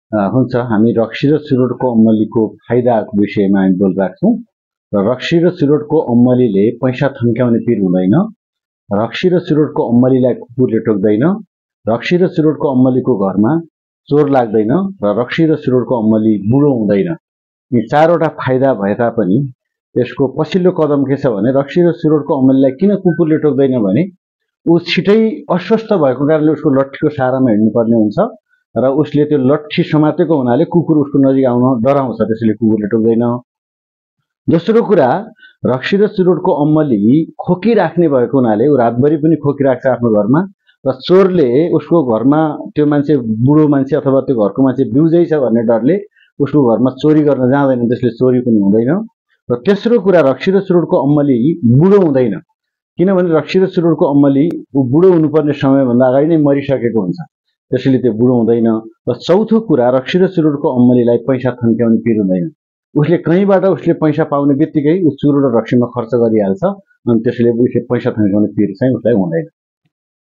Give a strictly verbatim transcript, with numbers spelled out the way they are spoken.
A, हुन्छ हामी रक्सी र चुरोटको अम्मलीको फाइदाको विषयमा हामी बोलिरहेका छौँ र रक्सी र चुरोटको अम्मलीले पैसा थन्क्याउने पिर हुँदैन। रक्सी र चुरोटको अम्मलीलाई कुकुरले टोक्दैन। रक्सी र चुरोटको अम्मलीको घरमा चोर लाग्दैन र रक्सी र चुरोटको अम्मली बुढो हुँदैन। यी चारवटा फाइदा भए तापनि त्यसको पछिल्लो कदम के छ भने रक्सी र चुरोटको अम्मलीलाई किन कुकुरले टोक्दैन भने ऊ छिटै अस्वस्थ भएको कारणले उसको लट्ठीको सहारामा हिँड्नुपर्ने हुन्छ र उसले त्यो लट्ठी समातेको हुनाले कुकुर उसको नजिक आउन डराउँछ, त्यसैले कुकुरले टोक्दैन। दोस्रो कुरा, रक्सी र चुरोटको अम्मली खोकिराख्ने भएको हुनाले ऊ रातभरि पनि खोकिराख्छ आफ्नो घरमा र चोरले उसको घरमा त्यो मान्छे बुढो मान्छे अथवा त्यो घरको मान्छे बिउजै छ भन्ने डरले उसको घरमा चोरी गर्न जाँदैन, त्यसले चोरी पनि हुँदैन। र तेस्रो कुरा, रक्सी र चुरोटको अम्मली बुढो हुँदैन, किनभने रक्सी र चुरोटको अम्मली ऊ बुढो हुनुपर्ने समयभन्दा अगाडि नै मरिसकेको हुन्छ, त्यसैले त्यो बुढो हुँदैन। र चौथो कुरा, रक्सी र चुरोटको अम्मलीलाई पैसा थन्क्याउने पिर हुँदैन। उसले कहीँबाट उसले पैसा पाउने बित्तिकै ऊ चुरोट र रक्सीमा खर्च गरिहाल्छ अनि त्यसले उसले पैसा थन्क्याउने पिर चाहिँ उसलाई हुँदैन।